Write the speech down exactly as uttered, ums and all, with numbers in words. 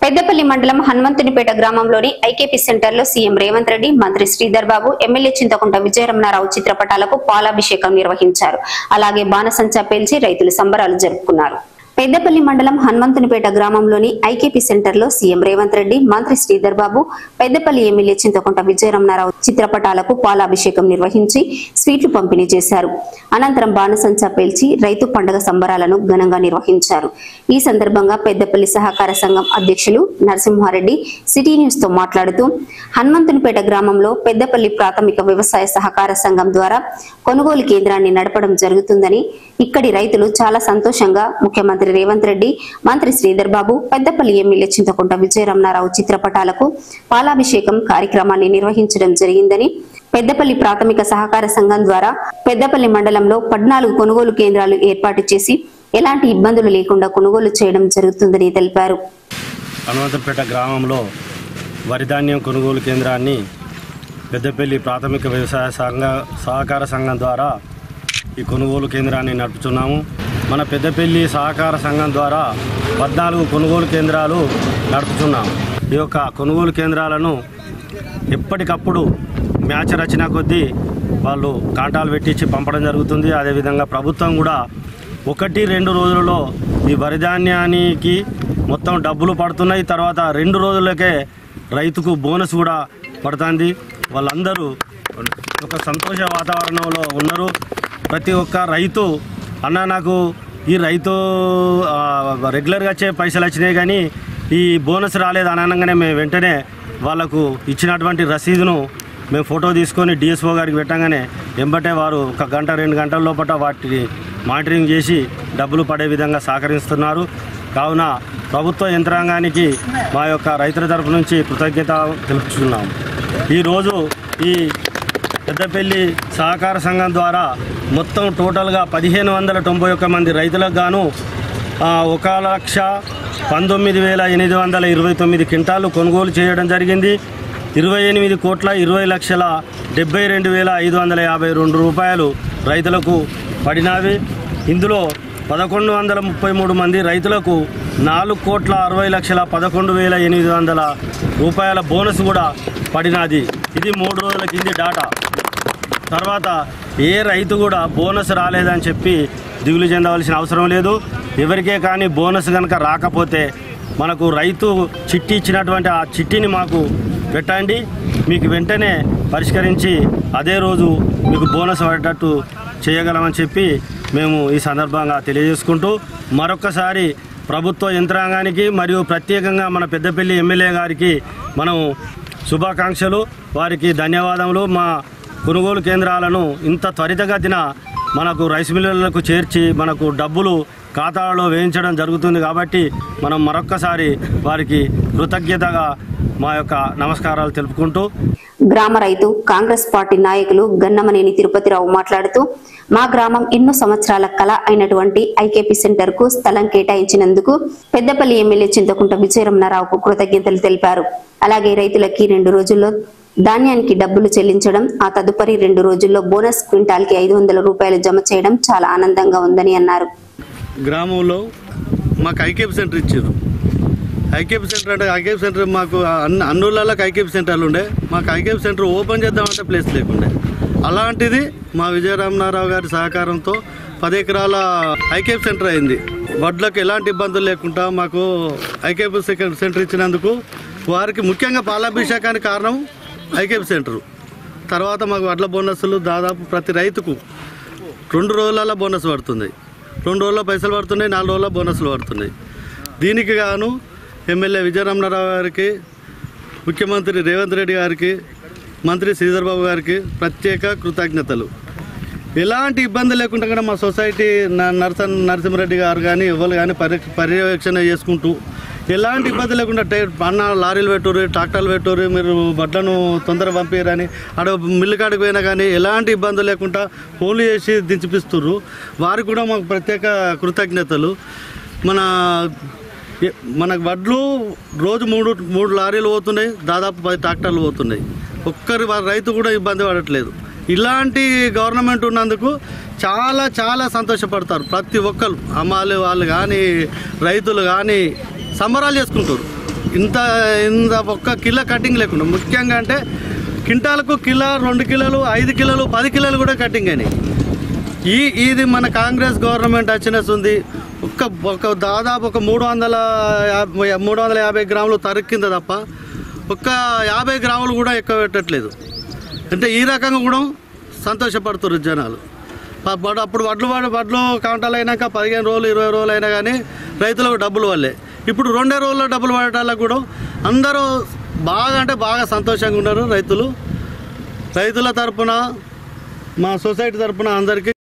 పెద్దపల్లి మండలం హనుమంతునిపేట గ్రామంలోని ఐకేపీ సెంటర్లో సీఎం రేవంత్ రెడ్డి, మంత్రి శ్రీధర్ బాబు, ఎమ్మెల్యే చింతకుంట విజయరమణారావు చిత్రపటాలకు పాలాభిషేకం నిర్వహించారు. అలాగే బాణసంచా పేల్చి రైతులు సంబరాలు జరుపుకున్నారు. పెద్దపల్లి మండలం హనుమంతునిపేట గ్రామంలోని ఐకేపీ సెంటర్లో సీఎం రేవంత్ రెడ్డి, మంత్రి శ్రీధర్ బాబు, పెద్దపల్లి ఎమ్మెల్యే చింతకుంట విజయరమణారావు చిత్రపటాలకు పాలాభిషేకం నిర్వహించి స్వీట్లు పంపిణీ చేశారు. అనంతరం బాణసంచా పేల్చి రైతు పండుగ సంబరాలను ఘనంగా నిర్వహించారు. ఈ సందర్భంగా పెద్దపల్లి సహకార సంఘం అధ్యక్షులు నరసింహారెడ్డి సిటీ న్యూస్ తో మాట్లాడుతూ, హనుమంతునిపేట గ్రామంలో పెద్దపల్లి ప్రాథమిక వ్యవసాయ సహకార సంఘం ద్వారా కొనుగోలు కేంద్రాన్ని నడపడం జరుగుతుందని, ఇక్కడి రైతులు చాలా సంతోషంగా ముఖ్యమంత్రి రేవంత్ రెడ్డి, మంత్రి శ్రీధర్ బాబు, పెద్దపల్లి ఎమ్మెల్యే చింతకుంట విజయరమణారావు చిత్రపటాలకు పాలాభిషేకం కార్యక్రమాన్ని నిర్వహించడం జరిగిందని, పెద్దపల్లి ప్రాథమిక సహకార సంఘం ద్వారా పెద్దపల్లి మండలంలో పద్నాలుగు కొనుగోలు కేంద్రాలు ఏర్పాటు చేసి ఎలాంటి ఇబ్బందులు లేకుండా కొనుగోలు చేయడం జరుగుతుందని తెలిపారు. హనుమంతునిపేట గ్రామంలో వరిధాన్యం కొనుగోలు కేంద్రాన్ని పెద్దపల్లి ప్రాథమిక వ్యవసాయ సంఘ సహకార సంఘం ద్వారా ఈ కొనుగోలు కేంద్రాన్ని నడుపుతున్నాము. మన పెద్దపల్లి సహకార సంఘం ద్వారా పద్నాలుగు కొనుగోలు కేంద్రాలు నడుపుతున్నాము. ఈ యొక్క కొనుగోలు కేంద్రాలను ఎప్పటికప్పుడు మ్యాచ్ రచన కొద్దీ వాళ్ళు కాంటాలు పెట్టించి పంపడం జరుగుతుంది. అదేవిధంగా ప్రభుత్వం కూడా ఒకటి రెండు రోజులలో ఈ వరిధాన్యానికి మొత్తం డబ్బులు పడుతున్నాయి. తర్వాత రెండు రోజులకే రైతుకు బోనస్ కూడా పడుతుంది. వాళ్ళందరూ ఒక సంతోష వాతావరణంలో ఉన్నారు. ప్రతి ఒక్క రైతు అన్న నాకు ఈ రైతు రెగ్యులర్గా వచ్చే పైసలు వచ్చినాయి కానీ ఈ బోనస్ రాలేదు అనగానే మేము వెంటనే వాళ్ళకు ఇచ్చినటువంటి రసీదును మేము ఫోటో తీసుకొని డిఎస్ఓ గారికి పెట్టగానే వెంబటే వారు ఒక గంట రెండు గంటల లోపల వాటిని మానిటరింగ్ చేసి డబ్బులు పడే విధంగా సహకరిస్తున్నారు. కావున ప్రభుత్వ యంత్రాంగానికి మా యొక్క రైతుల తరపు నుంచి కృతజ్ఞత తెలుపుతున్నాము. ఈరోజు ఈ పెద్దపల్లి సహకార సంఘం ద్వారా మొత్తం టోటల్గా పదిహేను వందల తొంభై ఒక్క మంది రైతులకు గాను ఒక లక్ష పంతొమ్మిది వేల ఎనిమిది వందల ఇరవై తొమ్మిది క్వింటాలు కొనుగోలు చేయడం జరిగింది. ఇరవై ఎనిమిది కోట్ల ఇరవై లక్షల డెబ్బై రెండు వేల ఐదు వందల యాభై రెండు రూపాయలు రైతులకు పడినవి. ఇందులో పదకొండు వందల ముప్పై మూడు మంది రైతులకు నాలుగు కోట్ల అరవై లక్షల పదకొండు వేల ఎనిమిది వందల రూపాయల బోనస్ కూడా పడినది. ఇది మూడు రోజుల కింది డాటా. తర్వాత ఏ రైతు కూడా బోనస్ రాలేదని చెప్పి దిగులు చెందవలసిన అవసరం లేదు. ఎవరికే కానీ బోనస్ కనుక రాకపోతే మనకు రైతు చిట్టి ఇచ్చినటువంటి ఆ చిట్టిని మాకు పెట్టండి, మీకు వెంటనే పరిష్కరించి అదే రోజు మీకు బోనస్ పడేటట్టు చేయగలమని చెప్పి మేము ఈ సందర్భంగా తెలియజేసుకుంటూ మరొక్కసారి ప్రభుత్వ యంత్రాంగానికి మరియు ప్రత్యేకంగా మన పెద్దపల్లి ఎమ్మెల్యే గారికి మనం శుభాకాంక్షలు, వారికి ధన్యవాదములు. మా కొనుగోలు కేంద్రాలను ఇంత త్వరితగతిన మనకు రైస్ మిల్లులకు చేర్చి మనకు డబ్బులు ఖాతాలలో వేయించడం జరుగుతుంది కాబట్టి మనం మరొక్కసారి వారికి కృతజ్ఞతగా మా యొక్క నమస్కారాలు తెలుపుకుంటూ, గ్రామ రైతు కాంగ్రెస్ పార్టీ నాయకులు గన్నమనేని తిరుపతిరావు మాట్లాడుతూ, మా గ్రామం ఎన్నో సంవత్సరాల కళ అయినటువంటి ఐకేపీ సెంటర్ కు స్థలం కేటాయించినందుకు పెద్దపల్లి ఎమ్మెల్యే చింతకుంట విజయరమణారావుకు కృతజ్ఞతలు తెలిపారు. అలాగే రైతులకి రెండు రోజుల్లో ధాన్యానికి డబ్బులు చెల్లించడం, ఆ తదుపరి రెండు రోజుల్లో బోనస్ క్వింటాల్ కి ఐదు వందల రూపాయలు జమ చేయడం చాలా ఆనందంగా ఉందని అన్నారు. గ్రామంలో మాకు ఐకేపీ సెంటర్ ఇచ్చారు. ఐకేపీ సెంటర్ అంటే ఐకేపీ సెంటర్ మాకు అన్ని అన్నులకి ఐకేపీ సెంటర్లు ఉండే, మాకు ఐకేపీ సెంటర్ ఓపెన్ చేద్దామంటే ప్లేస్ లేకుండే. అలాంటిది మా విజయరమణారావు గారి సహకారంతో పది ఎకరాల ఐకేపీ సెంటర్ అయింది. వడ్లకు ఎలాంటి ఇబ్బందులు లేకుండా మాకు ఐకేపీ సెంటర్ ఇచ్చినందుకు వారికి ముఖ్యంగా పాలాభిషేకానికి కారణం ఐకేపీ సెంటరు. తర్వాత మాకు వడ్ల బోనస్సులు దాదాపు ప్రతి రైతుకు రెండు రోజులలో బోనస్ పడుతుంది, రెండు రోజుల్లో పైసలు పడుతున్నాయి, నాలుగు రోజుల్లో బోనస్లు పడుతున్నాయి. దీనికి గాను ఎమ్మెల్యే విజయరమణారావు గారికి, ముఖ్యమంత్రి రేవంత్ రెడ్డి గారికి, మంత్రి శ్రీధర్ బాబు గారికి ప్రత్యేక కృతజ్ఞతలు. ఎలాంటి ఇబ్బంది లేకుండా కూడా మా సొసైటీ నరస నరసింహారెడ్డి గారు కానీ ఎవరు కానీ పర్య పర్యవేక్షణ చేసుకుంటూ ఎలాంటి ఇబ్బంది లేకుండా అన్న లారీలు పెట్టుర్రు, ట్రాక్టర్లు పెట్టుర్రు, మీరు బట్టలను తొందరగా పంపించారని అక్కడ మిల్లు కాడికి పోయినా కానీ ఎలాంటి ఇబ్బంది లేకుండా ఫోన్లు చేసి దించిపిస్తుర్రు. వారికి కూడా మాకు ప్రత్యేక కృతజ్ఞతలు. మన మనకు వడ్లు రోజు మూడు మూడు లారీలు పోతున్నాయి, దాదాపు పది ట్రాక్టర్లు పోతున్నాయి. ఒక్కరి రైతు కూడా ఇబ్బంది పడట్లేదు. ఇలాంటి గవర్నమెంట్ ఉన్నందుకు చాలా చాలా సంతోషపడతారు ప్రతి ఒక్కరు. అమ్మాలి వాళ్ళు కానీ రైతులు కానీ సంబరాలు చేసుకుంటారు. ఇంత ఇంత ఒక్క కిలో కటింగ్ లేకుండా, ముఖ్యంగా అంటే క్వింటాలకు కిలో రెండు కిలోలు ఐదు కిలోలు పది కిలోలు కూడా కటింగ్ అయినాయి. ఈ ఇది మన కాంగ్రెస్ గవర్నమెంట్ వచ్చినట్టు ఉంది. ఒక్క ఒక దాదాపు ఒక మూడు వందల యాభై మూడు వందల యాభై గ్రాములు తరుక్కింద తప్ప ఒక్క యాభై గ్రాములు కూడా ఎక్కువ పెట్టట్లేదు. అంటే ఈ రకంగా కూడా సంతోషపడుతున్నారు జనాలు. అప్పుడు వడ్లు వడ్లు కౌంటాలు అయినాక పదిహేను రోజులు ఇరవై రోజులు అయినా కానీ రైతులకు డబ్బులు వల్లే. ఇప్పుడు రెండే రోజుల్లో డబ్బులు పడటాలకు కూడా అందరూ బాగా అంటే బాగా సంతోషంగా ఉన్నారు రైతులు. రైతుల తరపున మా సొసైటీ తరపున అందరికీ